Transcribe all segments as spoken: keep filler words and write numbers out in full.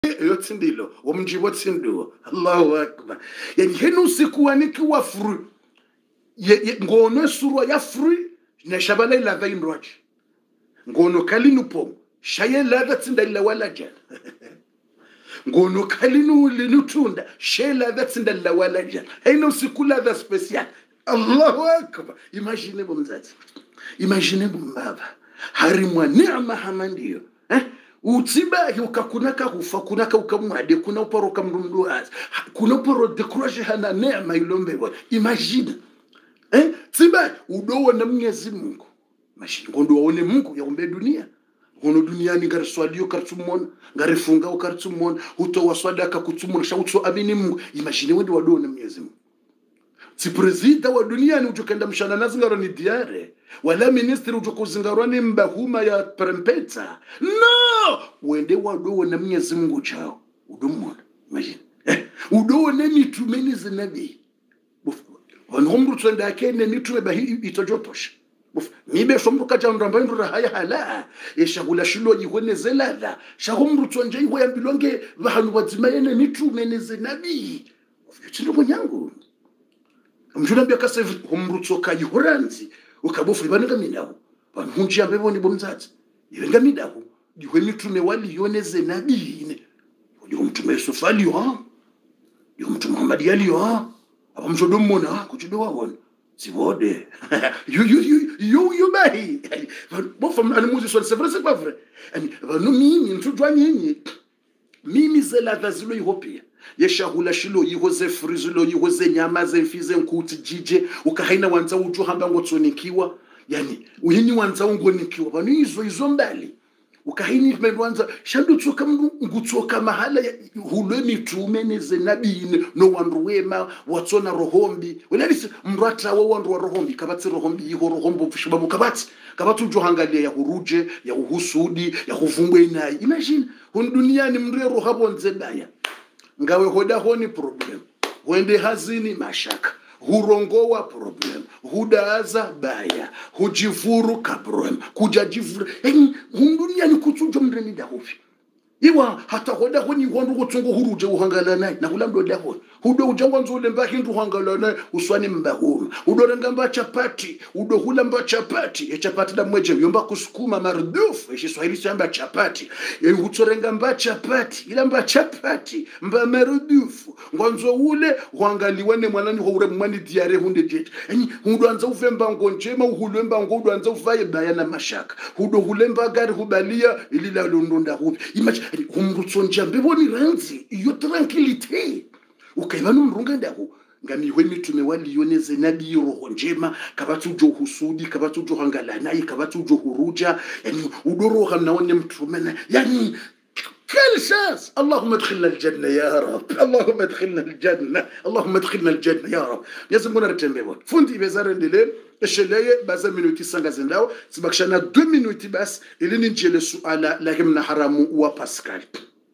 yotindilo womjibo tindu Allahu akbar yani henu siku waniki wa free ngono surwa ya free na shabala ila vain roch ngono kalinu pom shaye ladha tinda ila wala jana ngono kalinu linutunda shaye ladha tinda ila wala jana henu siku ladha special Allahu akbar imagine bomzati imagine bombaba harimwa neema hamandio eh utiba ukakunaka hufa kunaka ukamwade kuna uparo kamrundu az kuna uparo dekroje hana neema ilombe imagine eh tiba udowo na Mwenyezi Mungu mashi ngondo waone Mungu yaombe dunia ngono duniani ngari swalio kartumona ngari funga ukartumona uto waswadaka kutumona shauto amini Mungu imagine wewe wadowo na Mwenyezi Mungu si prezida wa duniani ujokenda mshana nazingaro ni diare wala ministri ujokozingaro ni mbahuma ya prempeta no wende wadowo na Mwenyezi Mungu chao udomona imagine eh udowo na mitumeni zinabi wanhomru twenda akene nitume bahi itojotosha mibe shomruka jandamba ndura haya hala yeshagula shilo yihone zelala shagomru twanje iho yambilonge bahanu bazimayene nitume nezenabi chindo munyangu mjunambia kase homrutsoka yihoranzi ukabofu bananga minaho banhunji ambebo ni bomzati yivenga midaho yiwe nitume wali yoneze nabi yo mtume Yusufali yo yo mtume Muhammad yali yo abamjodo mona kujudo wabona sibode you you you you you bahi bofa animuzi so c'est vrai c'est pas vrai ani banu mimi ntujwa nyinyi mimi zela dhazilo yihopia yeshahula shilo yihoze frizulo yihoze nyama zemfize nkuti jije ukahaina wanza uju hamba ngotsonikiwa yani uyini wanza ungonikiwa banu izo izo mbali ukahini mwanza shandu tsoka ngutsoka mahala hulwe mitume neze nabine no wandu wema watsona rohombi welabisi mrata wa wandu wa rohombi kabatsi rohombi yiho rohombo fushibabu kabati kabatu ujohangalia ya huruje ya uhusudi ya huvumbwe nayi imagine hun duniani mrero habonze daya ngawe hoda honi problem wende hazini mashaka hurongowa problem hudaza baya hujifuru kabrom kujajifuru yani hundunia ni kutunjo mreni dahofi iwa hata hoda honi wandu kutungo huruje uhangala nayi na hulamdo daho hudo ujangwa nzole mba hindu uhangala nayi uswani mba huma hudo rengamba chapati hudo hulamba chapati ya chapati da mweje yomba kusukuma mardufu eshi swahili chamba chapati ya hutorenga mba chapati ila mba chapati mba mardufu ngwanzo ule uhangaliwane mwanani hure mwani diare hunde jeje yani hudo anza uvemba ngonjema uhulemba ngodo anza uvaye bayana mashaka hudo hulemba gari hubalia ilila londonda hubi imagine humrutsonja mbeboni ranzi iyo tranquilité ukaibanu mrunga ndaho ngamiwe mitume wali yoneze nabi roho njema kabatu jo husudi kabatu jo hangalana kabatu jo huruja yani udoroha naone mtume yani كل شاس اللهم ادخلنا الجنة يا رب اللهم ادخلنا الجنة اللهم ادخلنا الجنة يا رب لازم نقول نرتمبون فندي بزار الليل الشلاية بس مينوتي سانغازن لاو سبكشنا دو مينوتي بس اللي نجي للسؤال لكن حرام وباسكال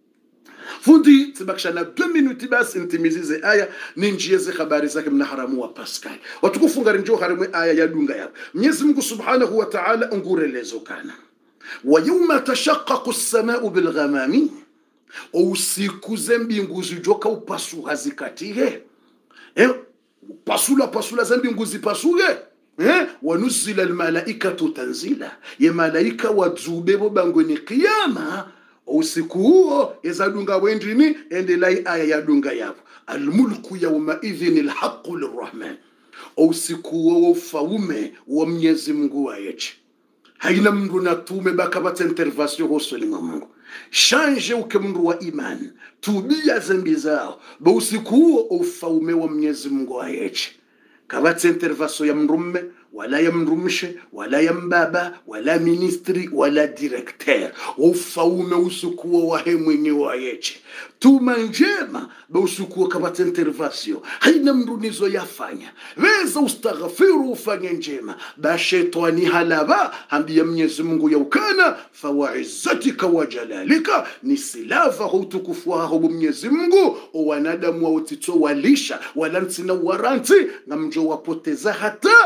فندي سبكشنا دو مينوتي بس انت ميزي آية نجي زي خباري زي من حرام وباسكال وتكون غارنجو حرام آية يا دونغا يا ميزم سبحانه وتعالى انغور لزوكانا ويوم تشقق السماء بالغمام usiku zembingu zijoka upasuha zikatihe eh pasula pasula zembingu zipasuge eh wanuzila almalaikatu tanzila ya malaika wadzubebo bangweni kiyama usiku huo yazadunga wendini endelai aya yadunga yapo almulku yawma idhin alhaqqu lirrahman usiku huo ufaume wa Mwenyezi Mungu wayeche haina mndu na tume baka bata intervention hosoli Mungu change ukemndu wa imani tubia zambi zao ba usiku huo ufaume wa Mwenyezi Mungu ayeche kabata intervention ya mrumme wala ya mrumshe wala ya mbaba wala ministri wala directeur ufaume usiku wa hemwenye wa ayeche tuma njema ba usiku kabata intervention haina mndu nizo yafanya weza ustaghfiru ufanye njema ba shetani halaba ambia Mwenyezi Mungu yaukana fa wa'izzatika wa jalalika ni silava hutukufu wako Mwenyezi Mungu wanadamu wa utito walisha wala ntina waranti ngamjo wapoteza hata ranti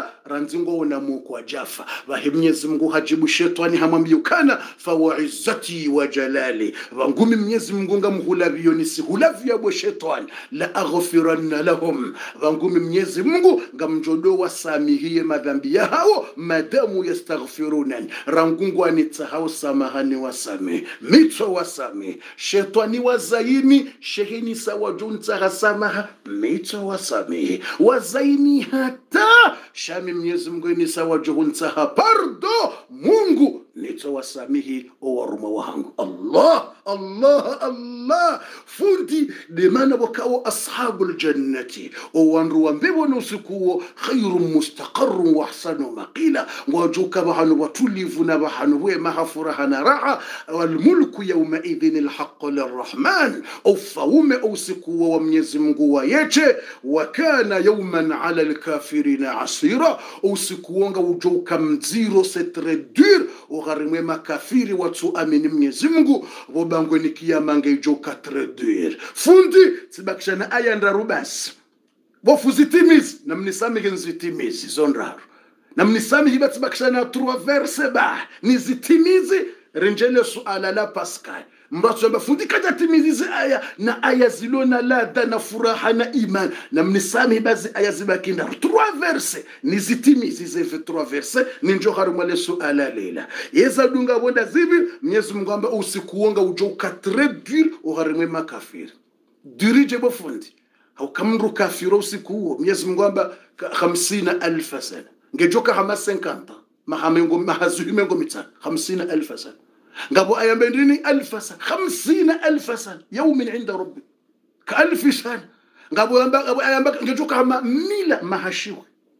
zingo unamu kwa jafa vahe Mwenyezi Mungu hajibu shetani hamwambia kana fa wa izzati wa jalali vangumi Mwenyezi Mungu ngamhulavyo nisihulavyo abo shetani la aghfiranna lahum vangumi Mwenyezi Mungu ngamjodo wasamihie madhambi yao madamu yastaghfirunani rangungu anitsahau samahani wasame mitso wasame shetani wazaini shehini sawa junta hasamaha mitso wasame wazaini hata shami Mwenyezi Mungu ni sawa junta hapardo Mungu nito wasamihi owaruma wangu Allah Allah Allah fundi de mana wakao ashabul jannati owanru wambewo nusukuo khairum mustaqarrun wa ahsanu maqila wajuka bahanu watulivu na bahanu wema hafurahana raha wal mulku yawma idhin al haqq lirrahman au faume usikuo wa Mwenyezi Mungu wa yeche wa kana yawman ala al kafirina asira usikuonga ujuka mziro c'est très dur ogharimwe makafiri watu amini Mwenyezi Mungu bobango ni kiyama ngejoka très dur fundi sibakishana aya ndarubasi bofuzitimizi na mnisamihe nzitimizi zonraru na mnisamihe batibakishana trois verse ba nizitimizi renjele suala la Pascal mbacho bafundi kaja timizi aya na aya zilona ladha na furaha na iman na mnisamihe bazi aya zibakinda trois verse nizitimizi ze trois verse ninjo harumale suala lela yeza dunga bonda zibi Mwenyezi Mungu amba usikuonga ujoka très dur uharimwe makafiri dirije bofundi au kamru kafiro usikuo Mwenyezi Mungu amba hamsini elfu sana ngejoka hama cinquante mahamengo mahazuhimengo mitano hamsini elfu sana ngabo ayambe ndini elfu sana hamsini elfu sana yawmin inda rabbi ka elfu sana ngabo ayamba ngejoka hama mila mahashiwe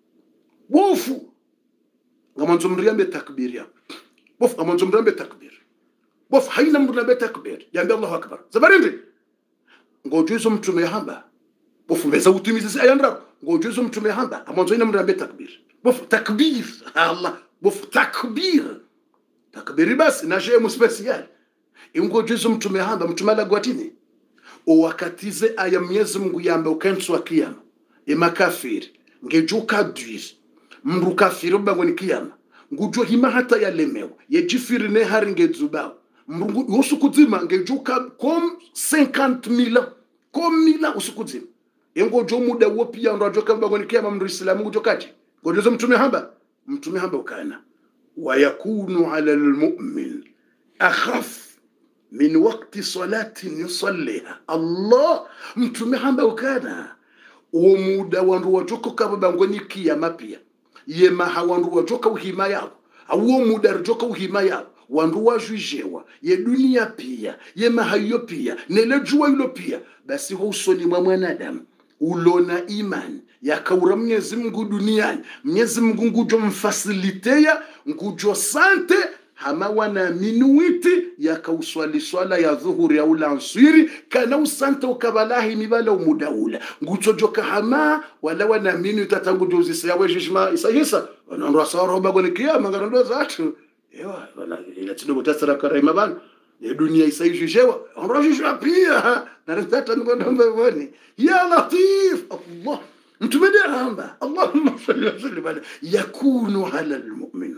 wofu ngamanzo mriambe takbir ya bof ngamanzo mriambe takbir bof haina mriambe takbir yambe Allahu akbar zabarindi ngojuzo mtume hamba bof mbeza utimizi ayandra ngojuzo mtume hamba amanzo ina mriambe takbir bof takbir Allah bof takbir takbir basi na shemu special ngojuzo mtume hamba mtume la gwatini o wakatize aya Mwenyezi Mungu yambe ukenswa kiyama emakafiri ngejuka duis mru kafiri bango ni kiyama ngujo hima hata ya lemewa yejifiri ne haringe zubao mrungu usukuzima ngejuka kom cinquante mille kom mila usukuzima yengo jo muda wopia ndo ajoka bango ni kiyama mru islamu ngujokaje ngojo mtume hamba mtume hamba ukana wa yakunu ala almu'min akhaf min waqti salatin yusalliha Allah mtume hamba ukana uo muda wandu wajoko kaba bango ni kiyama pia yema hawandu wajoka uhima yao awo muda rojoka uhima yao wandu wajujewa ye dunia pia yema hayo pia nelejua hilo pia basi ho usoni mwa mwanadamu ulona imani yakaura Mwenyezi Mungu duniani Mwenyezi Mungu ngujo mfasilitea ngujo sante hama wana minuiti yakauswali swala ya dhuhuri ya ulansiri kana usante ukabalahi mibala umudaula nguchojoka hama wala wana minu tatangu juzisi ya wejishma isahisa wanandu asawara ubago ni kiyama nganando zatu ewa wala ila tidogo tasara karaima bana ya dunia isaijujewa onrojishwa pia na ritata ngondombe voni ya latif Allah mtumede hamba Allahumma salli wa sallim ala yakunu ala almu'min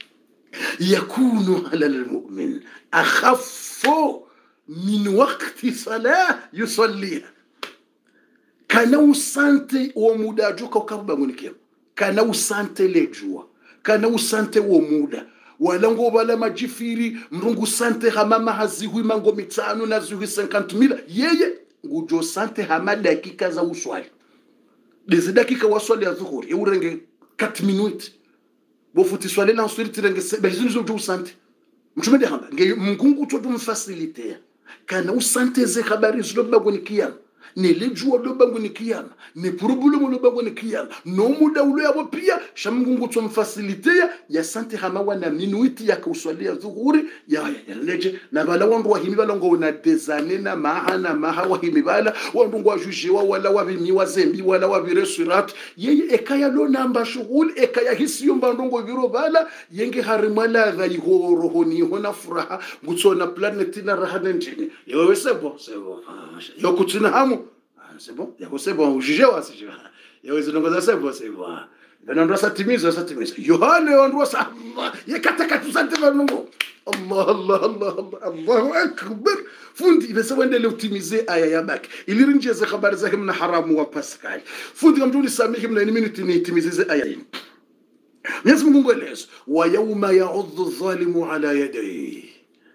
يكون على المؤمن أخف من وقت صلاة يصليها كانوا سانتي ومودا جوكا وكابا منكيم كانوا سانتي لجوا كانوا سانتي ومودا walango bala majifiri mrungu sante hamama hazihui mango mitano na zihui cinquante mille yeye ngujo sante hama dakika za uswali dezi dakika waswali ya dhuhuri eurenge quatre minutes bofuti swali la nsuri tirenge bezizo zo sante mtume de hamba nge mungu to dum faciliter kana usante ze habari zo bagoni kiyama ne lejua do bagoni kiyama ne problem lo bagoni kiyama no muda ulo yabo pia shamungu to mfaciliter ya sante hama wana minuiti ya kuswalia dhuhuri ya ya leje na bala wandu wa himibala ngo na dezane na mahana maha wa himibala wandu ngo ajujewa wala wabimi wazembi wala wabiresurat yeye ekaya lo namba shughuli ekaya hisiyo mbandongo biro bala yenge harimala gaihoro honi hona furaha gutsona planet na rahana njini yewe sebo sebo yo kutina hamu sebo yako sebo ujijewa sije yewe zinongoza sebo sebo vanandu asatimiza asatimiza yohane wandu wasa Allah yakataka tusante vanungu Allah Allah Allah Allah Allahu akbar fundi ibesa wendele utimize aya yabaki ilirinjeze habari zake mna haramu wa Pascal fundi kamtuni samihi mna minute ni itimize aya hii Mwenyezi Mungu eleza wa yawma ya'udhu adh-dhalimu ala yadayhi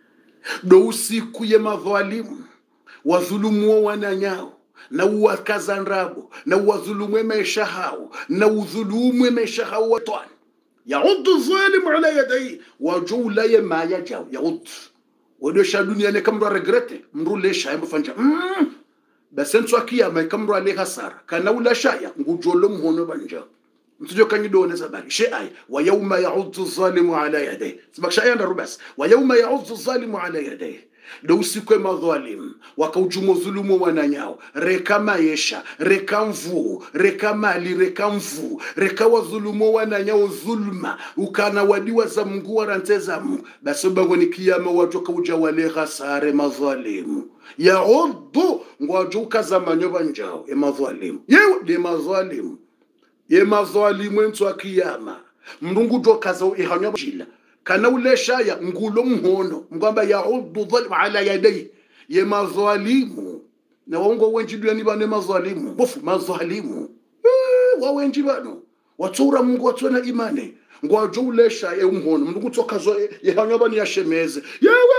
do usiku ya madhalimu wadhulumu wananyao na uwakazanrabo na uwadhulumu maisha hao na udhulumu maisha hao watani ya'udhu adh-dhalimu ala yadayhi wajula yama yajao ya'udhu wado shadunia ne kamro regrete mrule shaya mfanja mm. Basenso akiyama kamro ale hasara kana ula shaya ngujolo mhono banja mtujo kanyidone zabari shay wa yawma ya'udhu adh-dhalimu ala yadayhi sibakisha aya ndarubas wa yawma ya'udhu adh-dhalimu ala yadayhi do usiku ya madhalim wakaujumu dhulumu wananyao reka maisha reka mvu reka mali reka mvu reka wadhulumu wananyao dhulma ukana wadiwa za Mungu waranteza Mungu basi bango ni kiyama watu kauja wale hasare madhalim ya'udhu ngwajuka za manyoba njao e madhalim yewe de madhalim ye madhalim entu akiyama mrungu do kaza ihanyo jila kana ule shaya ngulo mhono mkwamba ya'udhu dhalim ala yadayhi ye madhalimu na waongo wenji duniani bane madhalimu bofu madhalimu eh wa wenji bano watura Mungu watuna imani ngwajo ule shaya mhono mndugu tokazo yehanyo bani yashemeze yewe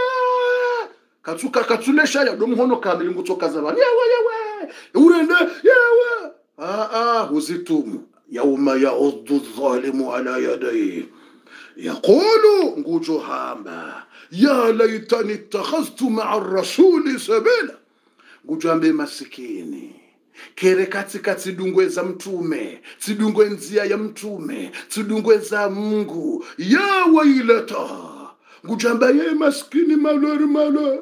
katuka katule shaya do mhono kamili ngutokaza bani yewe yewe urende yewe ah ah huzitumu yawma ya'udhu adh-dhalimu ala yadayhi يقولوا ngujo hamba ya laitani ittakhadhtu ma'a ar-rasuli sabila ngujo ambe masikini kere katika tidungwe za mtume tidungwe nzia ya mtume tidungwe za Mungu ya wailata ngujamba ye maskini malor malor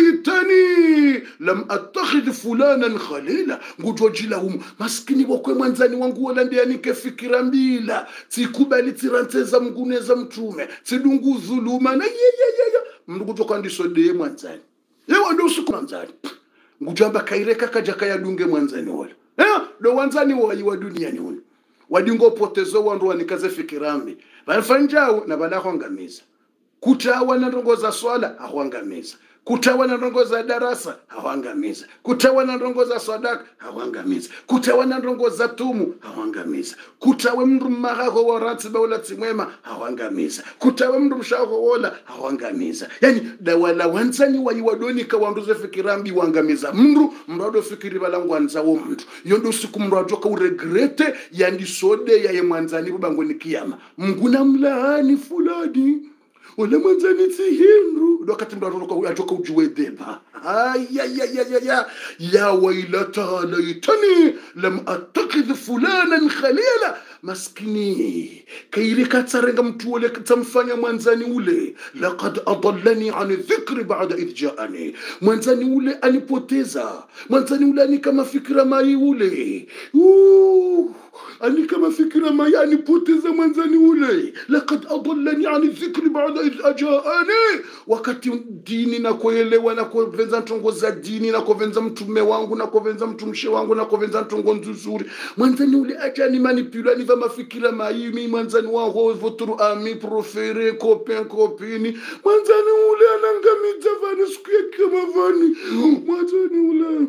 laitani lam attakhidh fulanan khalila ngujojila hum maskini bokwe mwanzani wangu wala ndiani kefikira mbila tikubali tiranteza mguneza mtume tidungu dhuluma na ye ye ye mndugu tokandisho de mwanzani yewe ndo usiku mwanzani ngujamba kaireka kaja kayadunge mwanzani wala eh do wanzani wa duniani wala wadingo potezo wandu wanikaze fikirambi banfanjao na badako ngamiza kutawa na ndongo za swala hawangamiza kutawa na ndongo za darasa hawangamiza kutawa na ndongo za sadaka hawangamiza kutawa na ndongo za tumu hawangamiza kutawa mndu mahago wa ratiba wala timwema hawangamiza kutawa mndu mshago wala hawangamiza yani dawala wanzani wa yiwadoni ka wanduze fikirambi wangamiza mndu mrado fikiri balangu anzawo mndu yondo siku mrado ka uregrete yandi sode ya yemwanzani bubango ni kiyama mnguna mlaani fulani wala mwanzani tihindu wakati mrado atoka ujuwe deba ya ya ya ya ya ya wailata laitani lam attakidh fulanan khalila maskini kaile katsarenga mtu wale katamfanya mwanzani ule laqad adallani an dhikri ba'da idh ja'ani mwanzani ule alipoteza mwanzani ule ni kama fikra mai ule uh ani kama fikra mai alipoteza mwanzani ule laqad adallani an dhikri ba'da idh ja'ani wakati dini na kuelewa na kuvenza ntongo za dini na kuvenza mtume wangu na kuvenza mtumshe wangu na kuvenza ntongo nzuri mwanzani ule acha ni manipula ni vama fikira maimi mwanzani wangu votre ami préféré copain copine mwanzani ule anangamiza vani siku ya kama vani mwanzani ule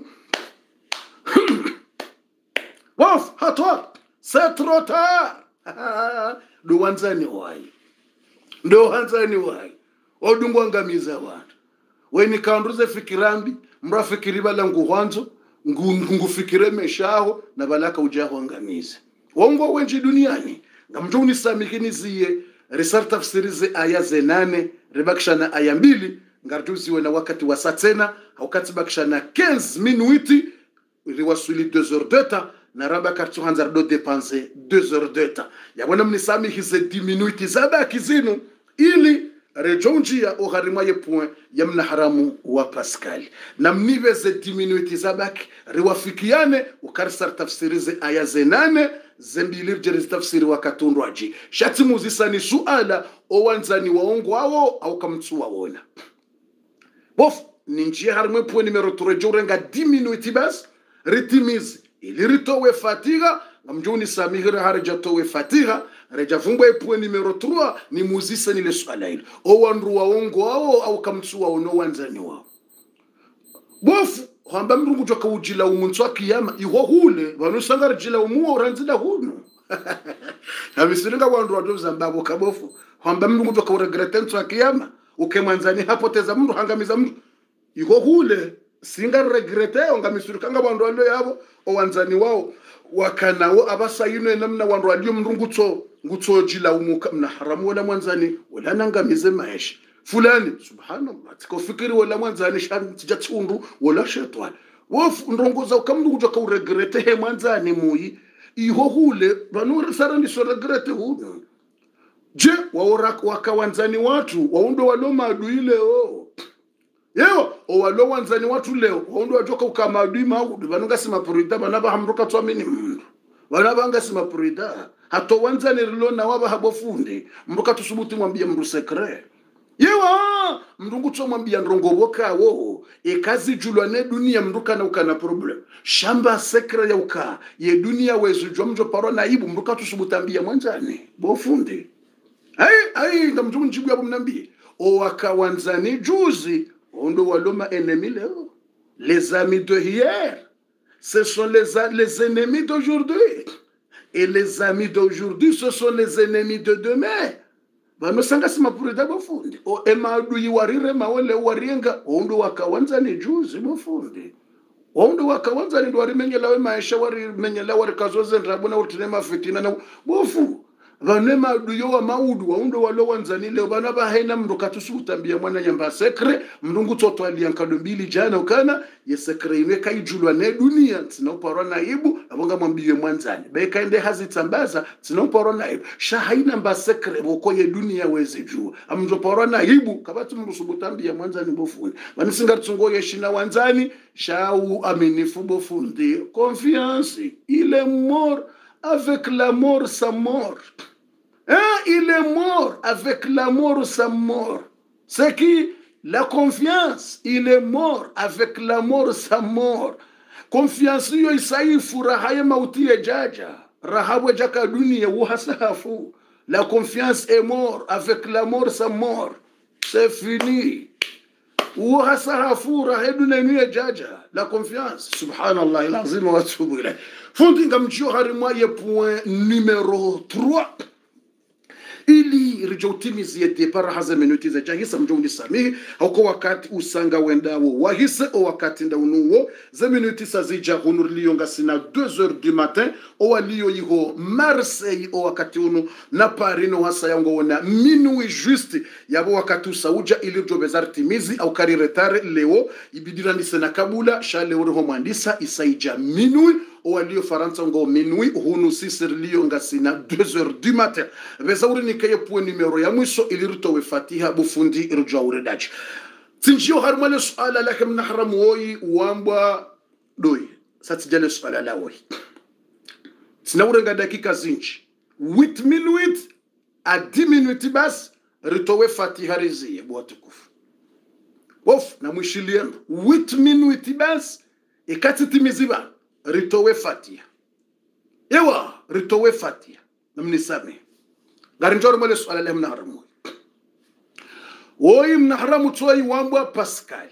waf hatwa c'est trop tard do mwanzani wai ndo mwanzani wai odungo ngamiza watu weni kaunduze fikirambi mrafikiri bala nguhwanzo ngufikire meshaho na balaka ujaho ngamiza wongo wenji duniani ngamjuni samikini ziye risal tafsirize aya ze nane ribakishana aya mbili ngartuziwe na wakati wa satena wakati bakishana quinze minuti riwasuli deux heures de temps na raba kartu hanzar do dépenser deux heures de temps yabona mnisamihi ze dix minuti zabaki zinu ili rejonjia ogharimwaye point yamna haramu wa Pascal na mniveze dix minuti zabaki riwafikiane ukarsar tafsirize aya ze nane zembilir jeri tafsiri wa katundwaji shati muzisani suala owanzani waongo wao au kamtsuwa wona bof ninjia harimwe point numero trois jorenga dix minuti bas ritimizi ili ritowe fatiga ngamjuni samihira harja towe fatiha reja vumba epwe numero tatu ni muzisa ni le swala hilo o wandu waongo wao au kamtsu wao no wanzani wao bofu hamba mrungu joka ujila umuntu akiyama iho hule banusanga jila umuo ranzida hunu habisiringa wandu wadoza mbabo kabofu hamba mrungu joka uregrete mtu akiyama ukemwanzani hapo teza mru hangamiza mru iho hule singa regrete ongamisurikanga wandu walo yabo o wanzani wao wakanawo abasayino namna wandu walio mrungu tso ngutso jila umuka mna haramu wala mwanzani wala nangamize maisha fulani subhanallah tikofikiri wala mwanzani shan tijatundu wala shetani wof ndongoza ukamndu kuja ka uregrete he mwanzani muyi iho hule banura sara ni so regrete huno je waora wakawanzani watu waundo waloma aduile o yeo o walo wanzani watu leo waundo wajoka ukamadui maudu banunga sima purida banaba hamruka twamini mndu banaba anga sima purida hato wanzani rilona waba habofundi mruka tusubuti mwambie mru sekre yewa mrungu tso mwambia ndrongoboka wo ekazi julwane dunia mruka na ukana problem shamba sekre ya uka ye dunia wezu jomjo paro na ibu mruka tusubutambia mwanzani bofundi ai ai ndamjumu njibu yabo mnambie o wakawanzani juzi ondo waloma ennemi leo les amis de hier ce sont les les ennemis d'aujourd'hui et les amis d'aujourd'hui ce sont les ennemis de demain bano sanga sima purida bofundi o emadu yiwarire mawele warienga ondo wakawanzani juzi bofundi ondo wakawanzani ndo warimenyela we maisha warimenyela warikazoze ndrabona utinema fitina na bofu vanema duyo wa maudu ondo walo wanzani leo bana ba haina mndo katusubutambia mwana nyamba sekre mndungu toto aliankado mbili jana ukana ye sekre ime kaijulwa ne dunia tina uparo na ibu abonga mwambie mwanzani beka ende hazitambaza tina uparo na ibu sha haina mba sekre boko ye dunia weze juu amjo paro na ibu kabatu mrusubutambia mwanzani bofuni bani singa tsungo yeshina wanzani sha u aminifu bofundi confiance il est mort avec la mort sa mort. Hein? Il est mort avec la mort sa mort. C'est qui? La confiance. Il est mort avec la mort sa mort. Confiance yo isaifu rahaye mauti ya jaja. Rahawe jaka dunia uhasafu. La confiance est mort avec la mort sa mort. C'est fini. Uhasafu rahaye dunia jaja. La confiance. Subhanallah. Il azim wa tubu ilayh. Fundi ngamjio harimwa ye point numéro trois. Ili rijotimizi yete para haza minuti za jahisa mjongi samihi hauko wakati usanga wendawo wahise o wakati ndaunuwo za minuti sa zija hunur liyonga sina deux heures du matin o waliyo yiho Marseille o wakati unu na Parino hasa yango wana minuit juste yabo wakati usauja ili jobezar timizi au kariretare leo ibidira nisena kabula shale uriho mwandisa isaija minuit o walio Faransa ngo minuit hunu sisir liyonga sina deux heures du matin bezauri nikaye point numero ya mwisho iliritowe fatiha bufundi irjaure dachi tinjio harmale suala lake mnahramu woi uambwa doi satijale suala la woi sinaurenga dakika zinji huit minutes a dix minutes bas ritowe fatiha riziye bwatukufu wof na mwishiliendo huit minutes bas ikati timiziba ritowe fatiha ewa ritowe fatiha namnisame garinjoro mole swala le mnahramu woi mnahramu toi wambwa Pascali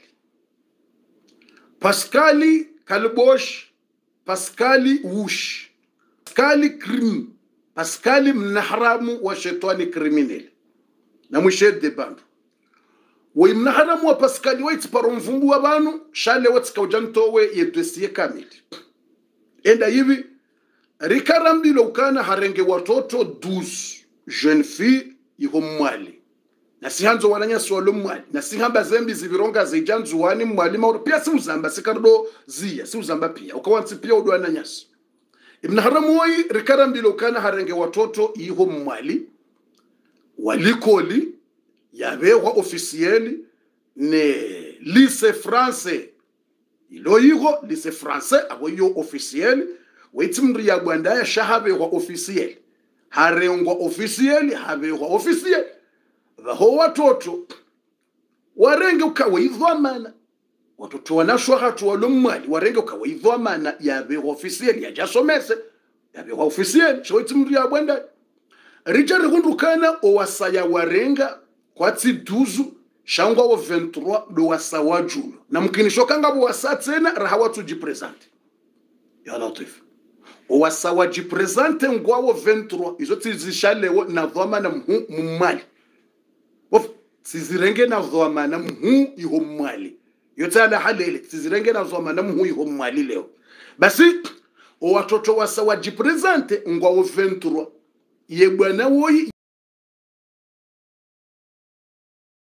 Pascali Kalbosh Pascali Wush Pascali Krim Pascali mnahramu wa shetani criminel na mwished de bandu woi mnahramu wa Pascali wait paromvumbu wa banu shale watska ujantowe ye dossier kamili enda hivi rikarambilo ukana harenge watoto douze jeunes filles iho mwali na sihanzo wananya swalo mwali na sihamba zembi zivironga zijanzu wani mwali mauro pia si uzamba sikardo zia si uzamba pia ukawansi pia udwana nyasi ibn haramu wai rikarambilo ukana harenge watoto iho mwali walikoli yabewa officieli ne lycée français ilo iho lycée français abo yo officieli wetimri ya bwandaya shahabe wa officieli harengwa officieli habe wa officieli vaho watoto warenge ukawa idhamana watoto wanashwa hatu walumwali warenge ukawa idhamana yabe officieli ya jasomese yabe wa officiel shoiti mri ya bwenda rija rikundukana o wasaya warenga kwa tsi duzu shangwa o vingt-trois do wasawa julo na mkinisho kanga bo wasatena rahawa tu jipresente ya latif o wasawa jipresente ngwa o vingt-trois izo tizishalewo na dhoma na mhu mmali of sizirenge na dhoma na mhu iho mmali yotala halele sizirenge na dhoma na mhu iho mmali leo basi o watoto wasawa jipresente ngwa o vingt-trois ye bwana woyi